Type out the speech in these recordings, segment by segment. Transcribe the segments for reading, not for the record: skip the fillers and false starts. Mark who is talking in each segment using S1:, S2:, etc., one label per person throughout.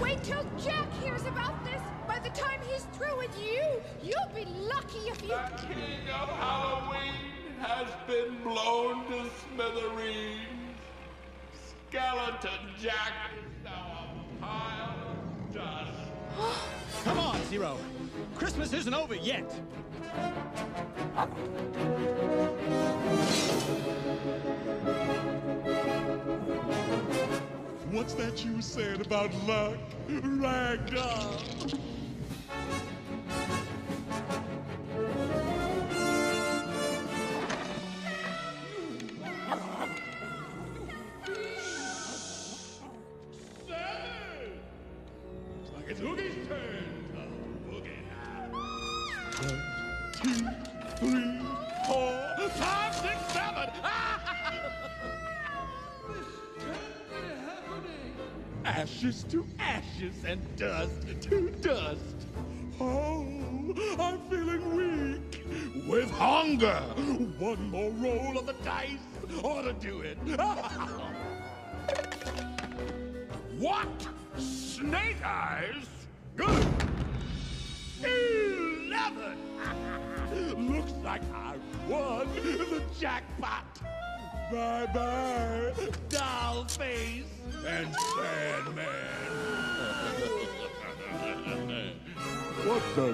S1: Wait till Jack hears about this. By the time he's through with you, you'll be lucky if you...
S2: The king of Halloween has been blown to smithereens. Skeleton Jack is now a pile of dust.
S3: Come on, Zero. Christmas isn't over yet.
S4: What's that you said about luck, Ragdoll?
S2: It's Oogie's turn to boogie now.
S4: 1, 2, 3, 4,
S2: 5, 6, 7.
S4: ashes to ashes and dust to dust. Oh, I'm feeling weak with hunger. One more roll of the dice ought to do it.
S2: What? Snake eyes? Good.
S4: 11. Looks like I won the jackpot. Bye-bye, doll face and Sandman. What the?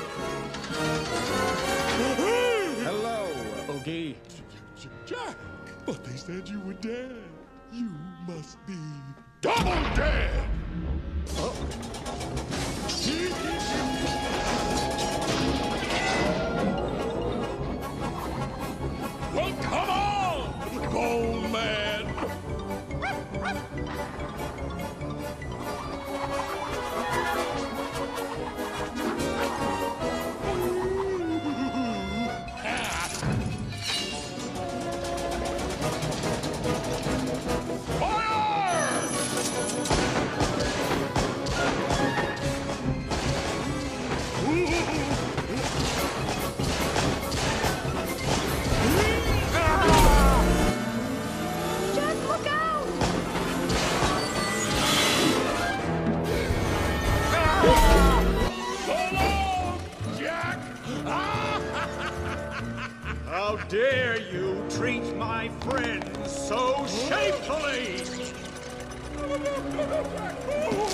S3: Hello, Oogie.
S4: Jack, but they said you were dead. You must be
S2: Double dead!
S4: Well, come on, Bone Man.
S1: Jack, look out!
S4: So long, Jack.
S3: How dare you treat my friends so shamefully!